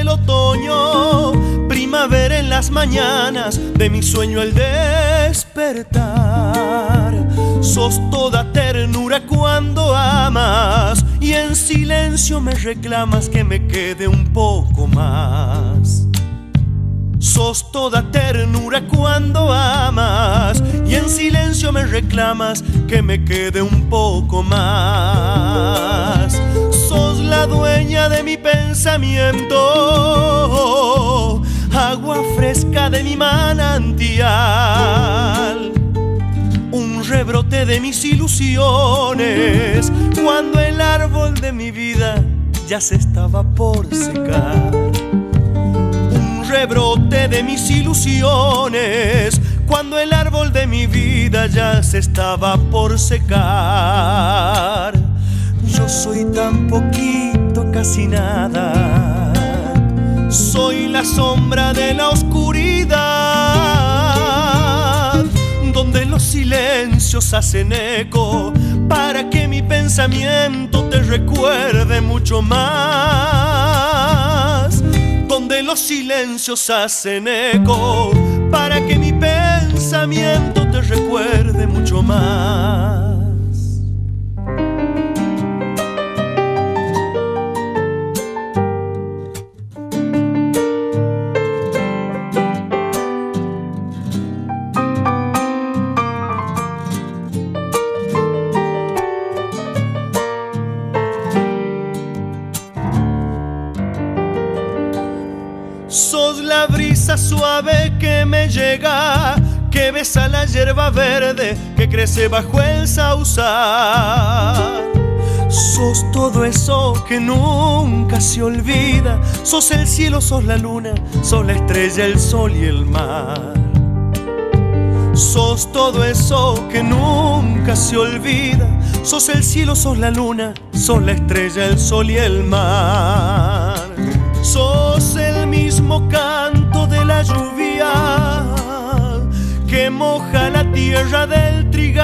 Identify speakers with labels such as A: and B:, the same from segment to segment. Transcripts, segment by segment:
A: otoño, primavera en las mañanas de mi sueño el despertar. Sos toda ternura cuando amas y en silencio me reclamas que me quede un poco más. Sos toda ternura cuando amas y en silencio me reclamas que me quede un poco más. Sos la dueña de mi pensamiento, agua fresca de mi manantial, un rebrote de mis ilusiones cuando el árbol de mi vida ya se estaba por secar. Un rebrote de mis ilusiones cuando el árbol de mi vida ya se estaba por secar. Yo soy tan poquito, casi nada, soy la sombra de la oscuridad, donde los silencios hacen eco para que mi pensamiento te recuerde mucho más. Donde los silencios hacen eco para que mi pensamiento te recuerde mucho más. Sos la brisa suave que me llega, que besa la hierba verde que crece bajo el sausal. Sos todo eso que nunca se olvida, sos el cielo, sos la luna, sos la estrella, el sol y el mar. Sos todo eso que nunca se olvida, sos el cielo, sos la luna, sos la estrella, el sol y el mar. Sos el mismo canto de la lluvia que moja la tierra del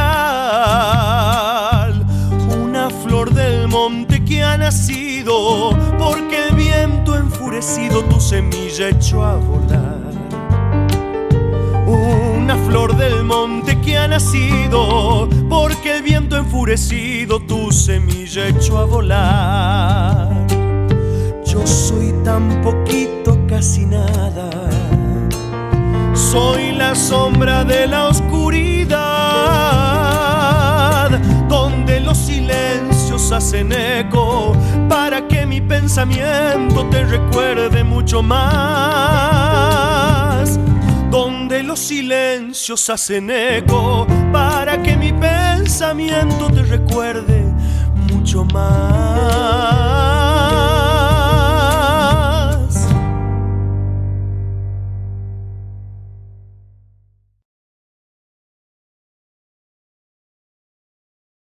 A: trigal, una flor del monte que ha nacido porque el viento enfurecido tu semilla echó a volar. Una flor del monte que ha nacido porque el viento enfurecido tu semilla echó a volar. Yo soy tan poquito, casi nada, soy la sombra de la oscuridad, donde los silencios hacen eco para que mi pensamiento te recuerde mucho más. Donde los silencios hacen eco para que mi pensamiento te recuerde mucho más.